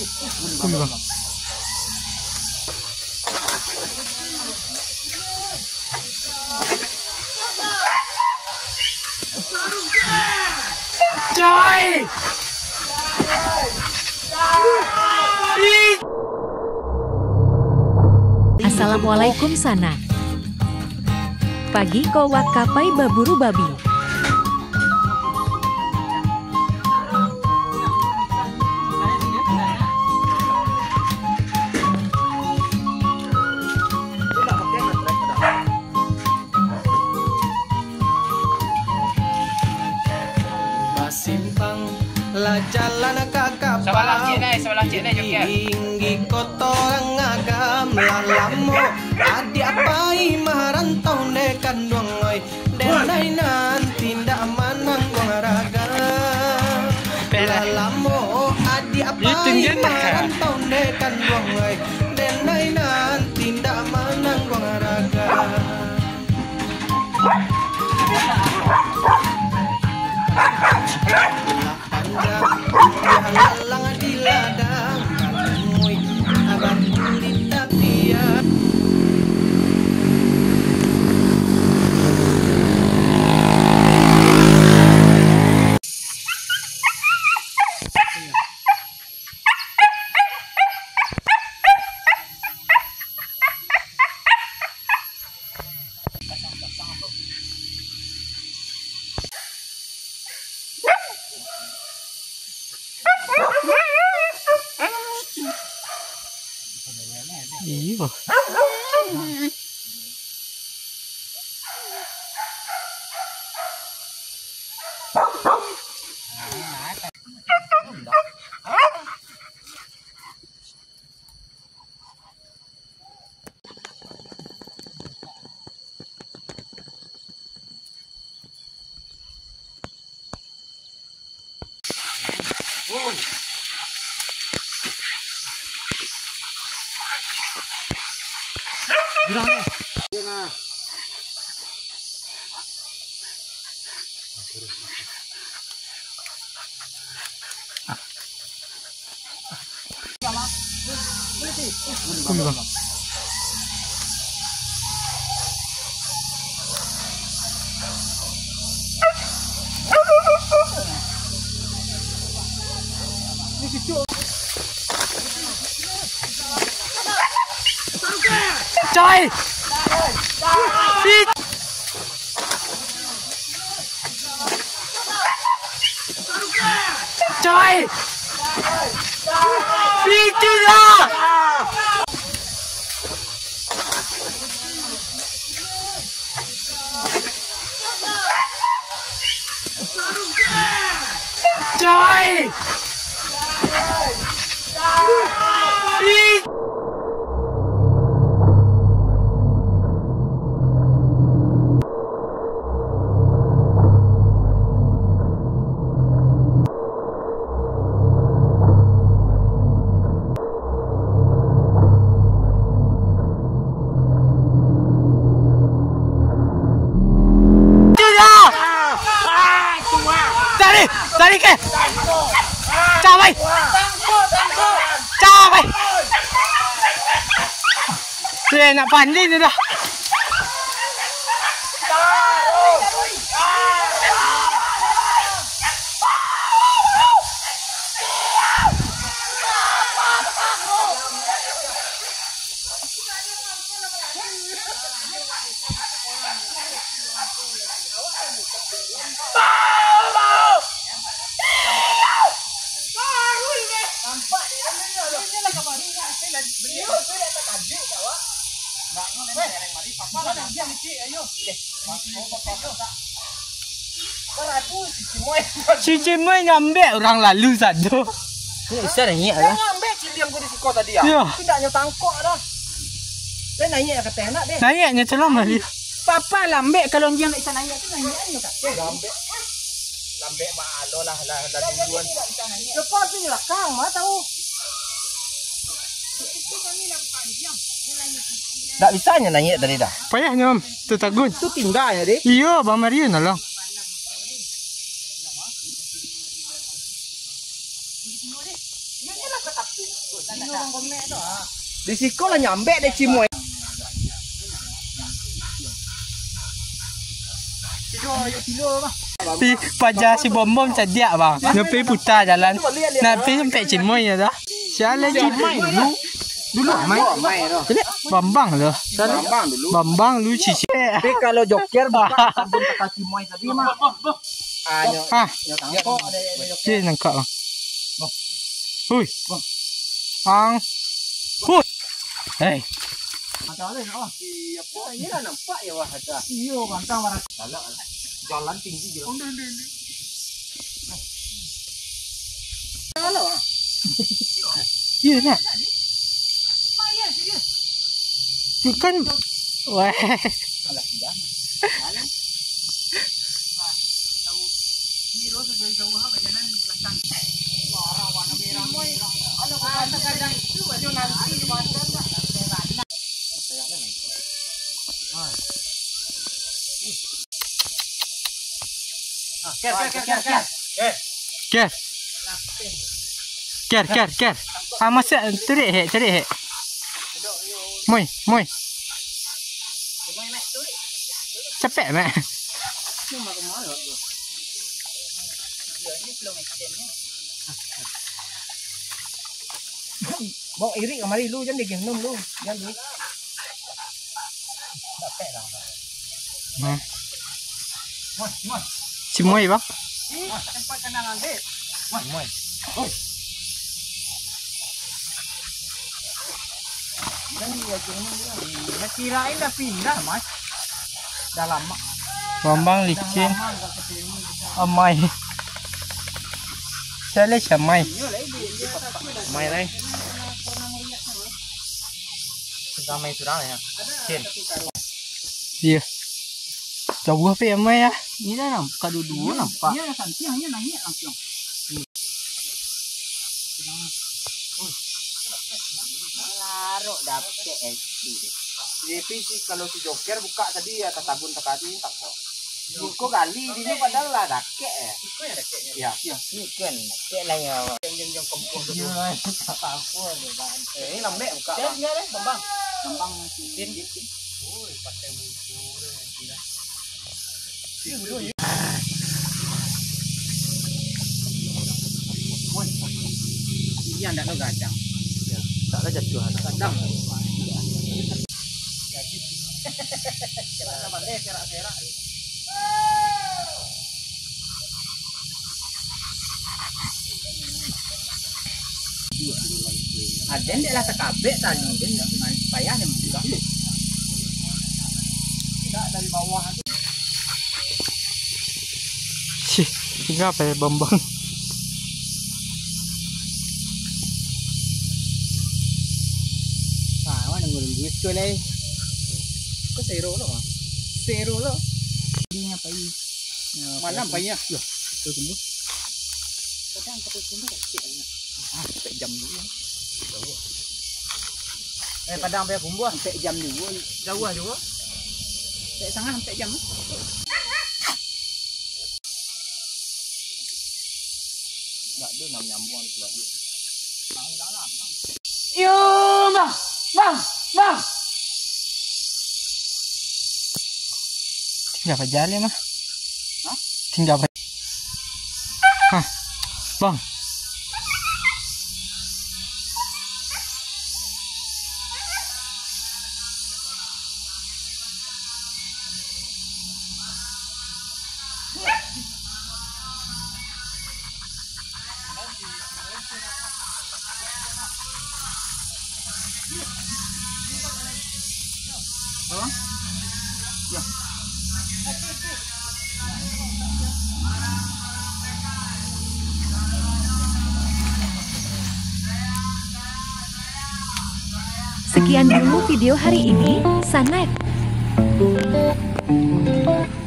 Trời. Assalamualaikum sana. Pagi kowak kapai baburu babi. Simpang la jalan kakak sebelah cik ni joget. Tinggi kotorang agam lalamo adi apai marantau nekan duangoy denai nanti ndak manang waraga lalamo adi apai marantau nekan duangoy denai nanti ndak manang waraga lalang di ladang mui abang cerita dia Iya. Trời. Trời. Đi chưa ra. Trời. Đi. Tadi ke? Chào mày. Chào mày. Để nak bắn đi nữa dah. Si Cimoy ngambek orang lalu satu. Ini bisa nanya ya? Ngambek ciliam gua di siko tadi ya? Iya. Tidak nyotangkok dah. Saya nanya ya kata enak deh. Nanya celom lagi. Papa lambek kalau dia nak bisa nanya tu nanya aja tak? Lambek. Lambek maalo lah duluan. Lepas tu lah kang mah tahu. Itu kami yang panjang. Tak bisa nanya tadi dah. Payah nyom, tu tagun. Tu tinggal ya deh. Iya, Bang Mario nolong. Di siko lah nyambe deh cimoy. Pi paja si bom bom cadia bang. Dia pi putar jalan. Nah pi sampai cimoy ya dah. Siapa cimoy dulu? Dulu mai. Jadi Bambang loh. Bambang dulu. Bambang lu cici. Tapi kalau joker bukan sabun tekan cimoy tadi mah. Ah, dia nangkap bang. Hui. Ang. Hui. Hey. Macam mana nak? Siapa? Ini lah nampak ya wah ada. Iyo bantang warna. Salah. Jalan tinggi je. Halo. Iya nak. Ikan. Wah. Ker. Ah masa tarik hek. Moi. Capek mak. Bawa irik kemari lu jangan digendong lu. Jangan lu. Capek lah. Nah. Moi. Cimoy bang. Tempat kenangan deh. Moi. Kirain dah pindah mas. Dah lama. Bambang licin. Amai. Saya samai. Mai đây. Kita main sudah ya. Cin. Iya. Jauh apa amai ya? Ini dah nampak dua nampak. Iya dah santai hanya nanya langsung. Larok dapet Tapi sih kalau si joker buka tadi ya tabun tekati tak kok. Buko gali dia padahal lah dake ya. Buko ya dakenya. Ya. Ini kan dake lah ya. Yang kampung dulu. Apa ni bang. Ini lambe buka. Dia deh bambang. Bambang tin. Oi, pakai buku deh. Ini anda tahu gadang. Tak ada jatuh gadang. Serak-serak. Ada dia lah sekabek tadi dia payah dia buka. Tidak dari bawah tu. Cih, tinggal apa ya Bambang? Mana ngurung duit tu leh. Kau zero lo? Zero lo. Ini apa ini? Mana apa ya? Yo, tu tunggu. Kadang kau tunggu tak cik. Sampai jam dulu. Padang sampai kumbu sampai jam dulu. Jauh juga. Tak sangat sampai jam. Tak ada nak nyambung lagi. Dalam. Yo, bang. Tinggal apa jalan mah? Hah? Tinggal apa? Hah, bang. Sekian dulu video hari ini, Sanet.